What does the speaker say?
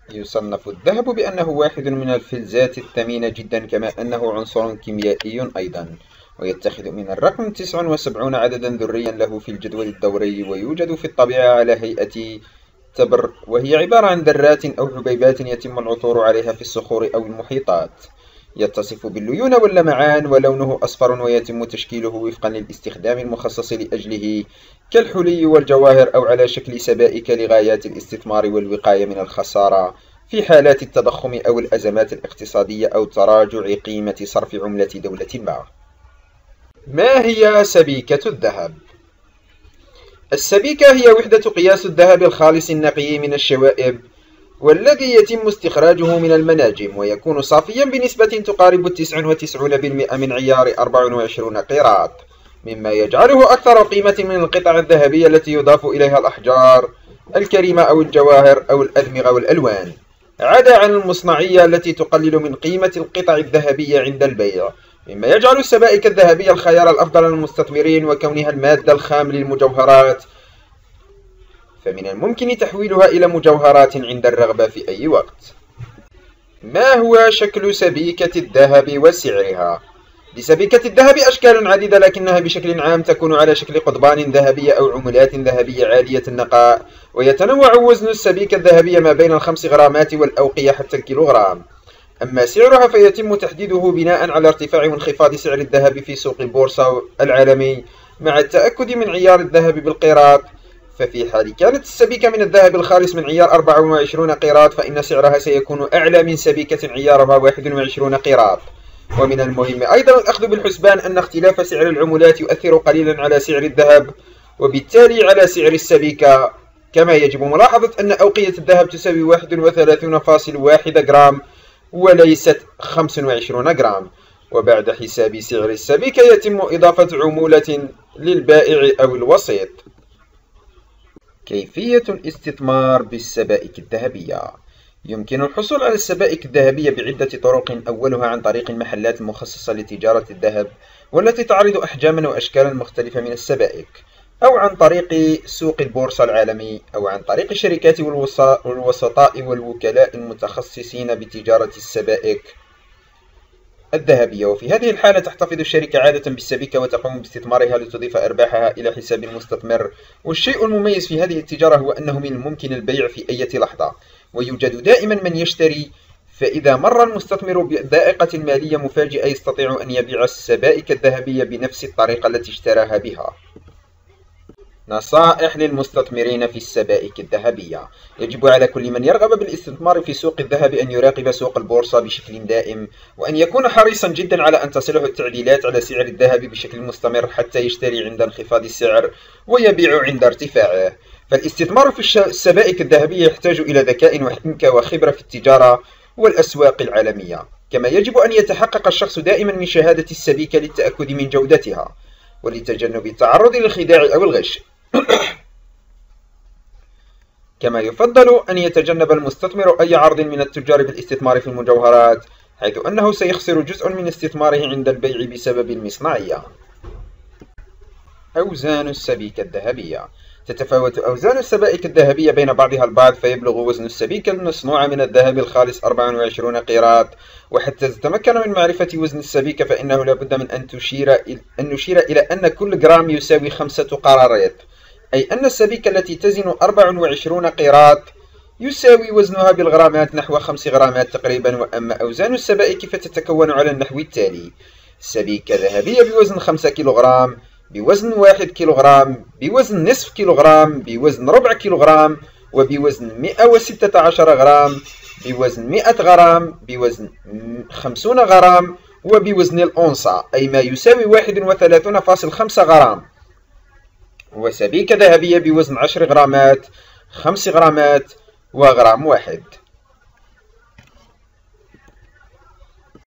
يصنف الذهب بأنه واحد من الفلزات الثمينة جدا، كما أنه عنصر كيميائي أيضا، ويتخذ من الرقم 79 عددا ذريا له في الجدول الدوري، ويوجد في الطبيعة على هيئة تبر، وهي عبارة عن ذرات أو حبيبات يتم العثور عليها في الصخور أو المحيطات. يتصف بالليونة واللمعان، ولونه أصفر، ويتم تشكيله وفقا للاستخدام المخصص لأجله كالحلي والجواهر، أو على شكل سبائك لغايات الاستثمار والوقاية من الخسارة في حالات التضخم أو الأزمات الاقتصادية أو تراجع قيمة صرف عملة دولة ما. ما هي سبيكة الذهب؟ السبيكة هي وحدة قياس الذهب الخالص النقي من الشوائب، والذي يتم استخراجه من المناجم، ويكون صافيا بنسبة تقارب 99% من عيار 24 قيراط، مما يجعله أكثر قيمة من القطع الذهبية التي يضاف إليها الأحجار الكريمة أو الجواهر أو الأدمغة والألوان، عدا عن المصنعية التي تقلل من قيمة القطع الذهبية عند البيع، مما يجعل السبائك الذهبية الخيار الأفضل للمستثمرين، وكونها المادة الخام للمجوهرات فمن الممكن تحويلها إلى مجوهرات عند الرغبة في أي وقت. ما هو شكل سبيكة الذهب وسعرها؟ لسبيكة الذهب أشكال عديدة، لكنها بشكل عام تكون على شكل قضبان ذهبية أو عملات ذهبية عالية النقاء، ويتنوع وزن السبيكة الذهبية ما بين 5 غرامات والأوقية حتى الكيلوغرام. أما سعرها فيتم تحديده بناء على ارتفاع وانخفاض سعر الذهب في سوق البورصة العالمي، مع التأكد من عيار الذهب بالقيراط. ففي حال كانت السبيكة من الذهب الخالص من عيار 24 قيراط، فإن سعرها سيكون أعلى من سبيكة عيارها 21 قيراط. ومن المهم أيضا الأخذ بالحسبان أن اختلاف سعر العملات يؤثر قليلا على سعر الذهب، وبالتالي على سعر السبيكة. كما يجب ملاحظة أن أوقية الذهب تساوي 31.1 جرام وليست 25 جرام، وبعد حساب سعر السبيكة يتم إضافة عمولة للبائع أو الوسيط. كيفية الاستثمار بالسبائك الذهبية؟ يمكن الحصول على السبائك الذهبية بعدة طرق، أولها عن طريق المحلات المخصصة لتجارة الذهب، والتي تعرض أحجاما وأشكالا مختلفة من السبائك، أو عن طريق سوق البورصة العالمي، أو عن طريق الشركات والوسطاء والوكلاء المتخصصين بتجارة السبائك الذهبية. وفي هذه الحالة تحتفظ الشركة عادة بالسبيكة وتقوم باستثمارها لتضيف أرباحها إلى حساب المستثمر. والشيء المميز في هذه التجارة هو أنه من الممكن البيع في أي لحظة، ويوجد دائما من يشتري، فإذا مر المستثمر بضائقة مالية مفاجئة يستطيع أن يبيع السبائك الذهبية بنفس الطريقة التي اشتراها بها. نصائح للمستثمرين في السبائك الذهبية: يجب على كل من يرغب بالاستثمار في سوق الذهب أن يراقب سوق البورصة بشكل دائم، وأن يكون حريصا جدا على أن تصله التعديلات على سعر الذهب بشكل مستمر حتى يشتري عند انخفاض السعر ويبيع عند ارتفاعه. فالاستثمار في السبائك الذهبية يحتاج إلى ذكاء وحنكة وخبرة في التجارة والأسواق العالمية، كما يجب أن يتحقق الشخص دائما من شهادة السبيكة للتأكد من جودتها ولتجنب التعرض للخداع أو الغش. كما يفضل أن يتجنب المستثمر أي عرض من التجار بالاستثمار في المجوهرات، حيث أنه سيخسر جزء من استثماره عند البيع بسبب المصنعية. أوزان السبيكة الذهبية: تتفاوت أوزان السبائك الذهبية بين بعضها البعض، فيبلغ وزن السبيكة المصنوعة من الذهب الخالص 24 قيراط. وحتى تتمكن من معرفة وزن السبيكة فإنه لابد من أن نشير إلى أن كل جرام يساوي 5 قراريط، أي أن السبيكة التي تزن 24 قيراط يساوي وزنها بالغرامات نحو 5 غرامات تقريبا. وأما أوزان السبائك فتتكون على النحو التالي: سبيكة ذهبية بوزن 5 كيلوغرام، بوزن 1 كيلوغرام، بوزن نصف كيلوغرام، بوزن ربع كيلوغرام، وبوزن 116 غرام، بوزن 100 غرام، بوزن 50 غرام، وبوزن الأونصة أي ما يساوي 31.5 غرام. وسبيكة ذهبية بوزن 10 غرامات، 5 غرامات، وغرام واحد.